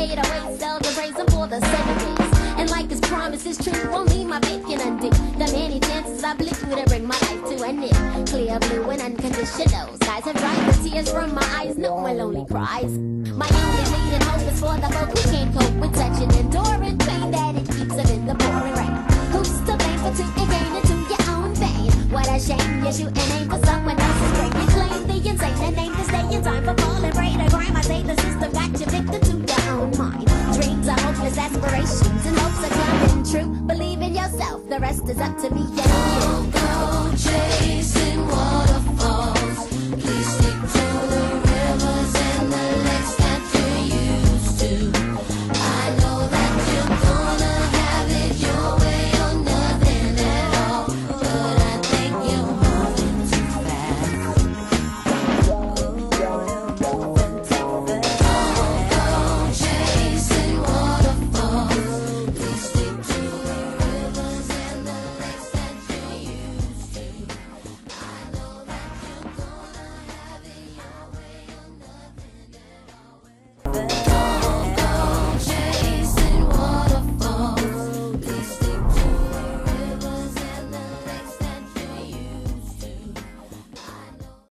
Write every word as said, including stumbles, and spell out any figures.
made a waste of the praise for the seventies. And like his promise is true, won't leave my faith can undo the many chances I blew to bring my life to an end. Clear blue and unconditional skies have dried the tears from my eyes. No one lonely cries. My only leading hope is for the folk who can't cope with such an enduring pain that it keeps them in the pouring rain. Who's to blame for taking gain into your own vein? What a shame you shoot and aim for someone else's brain. You claim the insane and aim to stay in time for falling prey to crime. I say the system got you victim to your own mind. Dreams are hopeless aspirations and hopes are coming true. Believe in yourself, the rest is up to me and you.